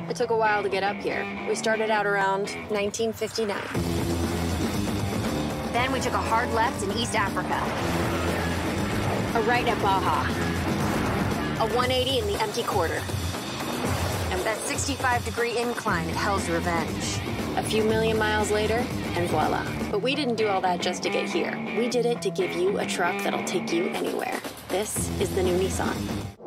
It took a while to get up here. We started out around 1959. Then we took a hard left in East Africa. A right at Baja. A 180 in the empty quarter. And that 65-degree incline at Hell's Revenge. A few million miles later, and voila. But we didn't do all that just to get here. We did it to give you a truck that'll take you anywhere. This is the new Nissan.